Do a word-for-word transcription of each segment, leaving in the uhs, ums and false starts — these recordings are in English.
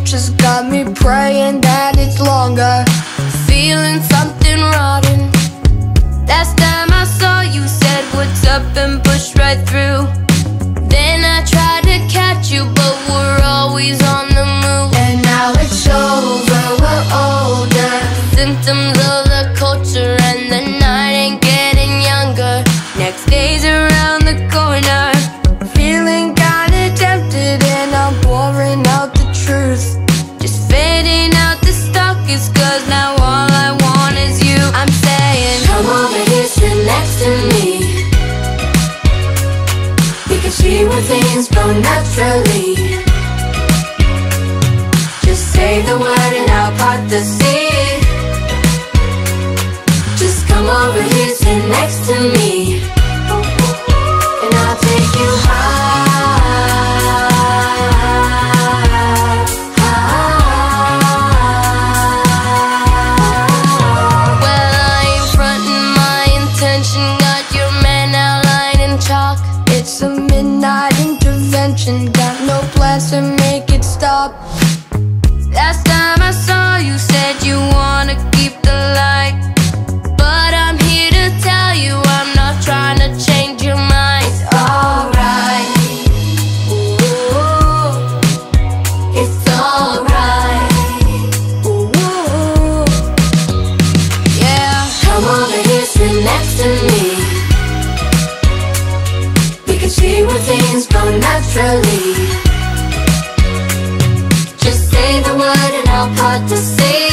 future's got me praying that it's longer. Feeling something rotten. Last time I saw you said what's up and pushed right through. Then I tried to catch you, but we're always on the move. And now it's over, we're older. Symptoms of the culture, and the night ain't getting younger. Next day's around the corner. Feeling kinda tempted, and I'm pouring out the truth. Just fading out the stalkers, cause now all I want is you. I'm saying, come over here, sit next to me. We can see where things go naturally. Just say the word and I'll part the sea. Just come over here, sit next to me, and I'll take you high, high. Well, I ain't frontin' my intention. Got your man outlined in chalk. It's a midnight intervention. Got no plans to make it stop. Last time I saw you said you wanna keep the light, but I'm here to tell you I'm not trying to change your mind. It's alright. Ooh, it's alright. Ooh, yeah. Come over here, sit next to me. We can see where things go naturally. Just say the word and I'll part the sea.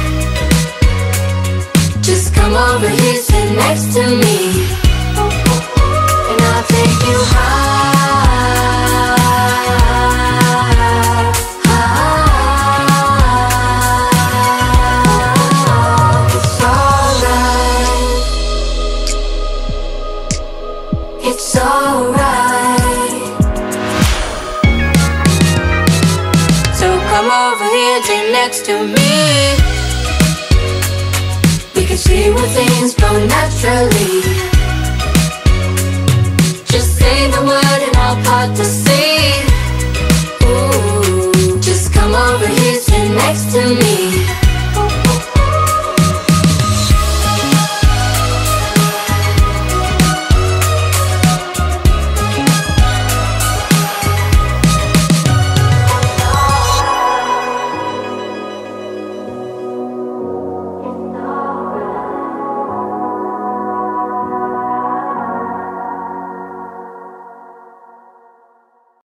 Just come over here, sit next to me, and I'll take you high, high. It's alright. It's alright. So come over here, sit next to me. We can see where things go naturally. Just say the word and I'll part the sea. Ooh, just come over here, sit next to me.